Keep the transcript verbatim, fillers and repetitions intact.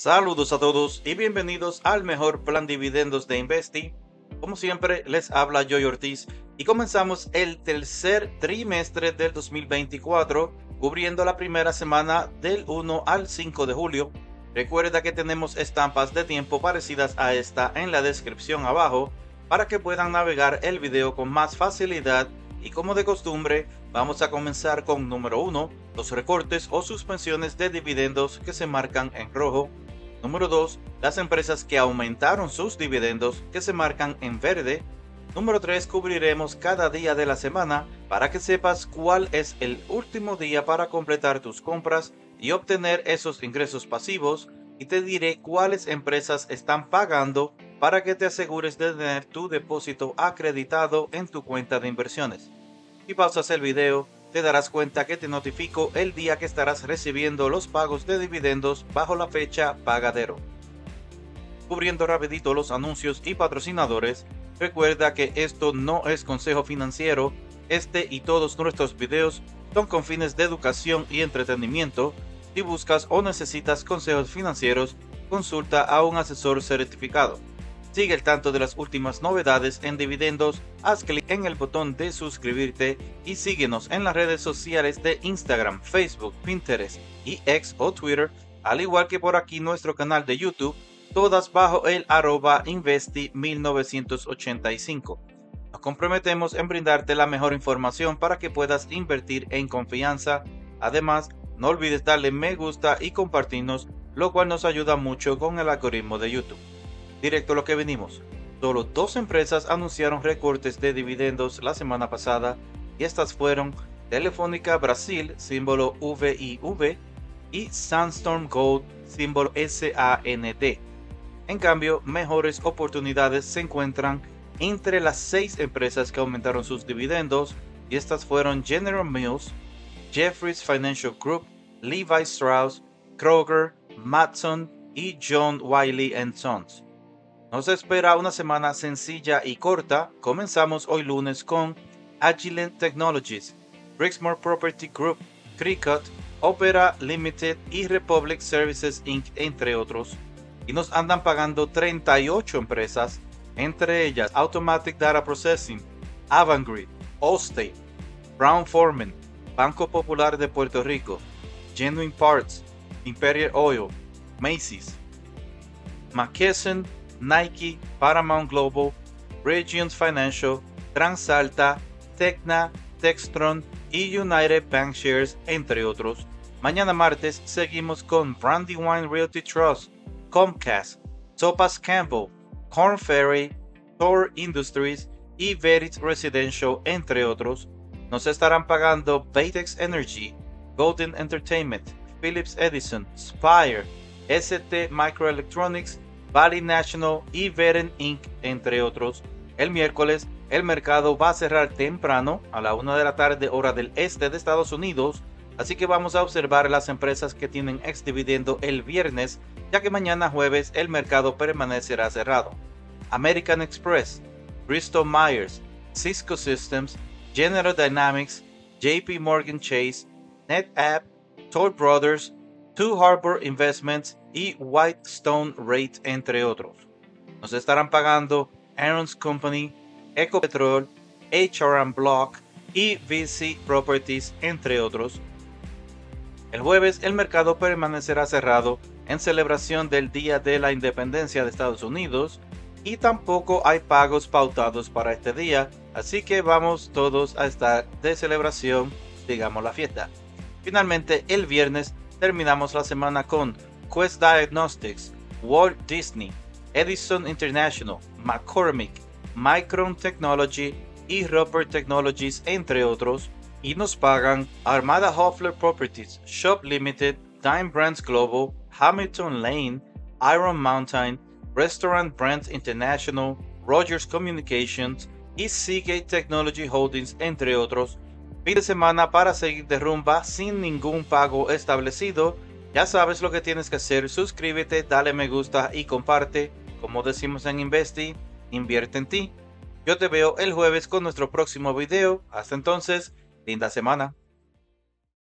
Saludos a todos y bienvenidos al mejor plan dividendos de Investi. Como siempre, les habla Joy Ortiz y comenzamos el tercer trimestre del dos mil veinticuatro, cubriendo la primera semana del uno al cinco de julio. Recuerda que tenemos estampas de tiempo parecidas a esta en la descripción abajo para que puedan navegar el video con más facilidad. Y como de costumbre, vamos a comenzar con número uno, los recortes o suspensiones de dividendos que se marcan en rojo. Número dos, las empresas que aumentaron sus dividendos que se marcan en verde. Número tres, cubriremos cada día de la semana para que sepas cuál es el último día para completar tus compras y obtener esos ingresos pasivos, y te diré cuáles empresas están pagando para que te asegures de tener tu depósito acreditado en tu cuenta de inversiones. Si pausas el video, te darás cuenta que te notifico el día que estarás recibiendo los pagos de dividendos bajo la fecha pagadero. Cubriendo rapidito los anuncios y patrocinadores, recuerda que esto no es consejo financiero. Este y todos nuestros videos son con fines de educación y entretenimiento. Si buscas o necesitas consejos financieros, consulta a un asesor certificado. Sigue al tanto de las últimas novedades en dividendos, haz clic en el botón de suscribirte y síguenos en las redes sociales de Instagram, Facebook, Pinterest y X o Twitter, al igual que por aquí nuestro canal de YouTube, todas bajo el arroba Investi mil novecientos ochenta y cinco. Nos comprometemos en brindarte la mejor información para que puedas invertir en confianza. Además, no olvides darle me gusta y compartirnos, lo cual nos ayuda mucho con el algoritmo de YouTube. Directo a lo que venimos. Solo dos empresas anunciaron recortes de dividendos la semana pasada, y estas fueron Telefónica Brasil, símbolo V I V, y Sandstorm Gold, símbolo S A N D. En cambio, mejores oportunidades se encuentran entre las seis empresas que aumentaron sus dividendos, y estas fueron General Mills, Jefferies Financial Group, Levi Strauss, Kroger, Matson y John Wiley and Sons. Nos espera una semana sencilla y corta. Comenzamos hoy lunes con Agilent Technologies, Brixmor Property Group, Cricut, Opera Limited y Republic Services incorporated, entre otros. Y nos andan pagando treinta y ocho empresas, entre ellas Automatic Data Processing, Avangrid, Allstate, Brown Forman, Banco Popular de Puerto Rico, Genuine Parts, Imperial Oil, Macy's, McKesson, Nike, Paramount Global, Regions Financial, TransAlta, Tecna, Textron y United Bankshares, entre otros. Mañana martes seguimos con Brandywine Realty Trust, Comcast, Topaz Campbell, Korn Ferry, Thor Industries y Verit Residential, entre otros. Nos estarán pagando Baytex Energy, Golden Entertainment, Philips Edison, Spire, S T Microelectronics, Valley National y Veren incorporated, entre otros. El miércoles, el mercado va a cerrar temprano, a la una de la tarde hora del este de Estados Unidos, así que vamos a observar las empresas que tienen ex dividendo el viernes, ya que mañana jueves el mercado permanecerá cerrado. American Express, Bristol Myers, Cisco Systems, General Dynamics, J P Morgan Chase, NetApp, Toll Brothers, Two Harbor Investments y Whitestone Rate, entre otros. Nos estarán pagando Aaron's Company, Ecopetrol, H R and Block y V C Properties, entre otros. El jueves el mercado permanecerá cerrado en celebración del Día de la Independencia de Estados Unidos, y tampoco hay pagos pautados para este día, así que vamos todos a estar de celebración, digamos la fiesta. Finalmente, el viernes terminamos la semana con Quest Diagnostics, Walt Disney, Edison International, McCormick, Micron Technology y Roper Technologies, entre otros. Y nos pagan Armada Hoffler Properties, Shop Limited, Dime Brands Global, Hamilton Lane, Iron Mountain, Restaurant Brands International, Rogers Communications y Seagate Technology Holdings, entre otros. Fin de semana para seguir de rumba sin ningún pago establecido. Ya sabes lo que tienes que hacer: suscríbete, dale me gusta y comparte. Como decimos en Investi, invierte en ti. Yo te veo el jueves con nuestro próximo video. Hasta entonces, linda semana.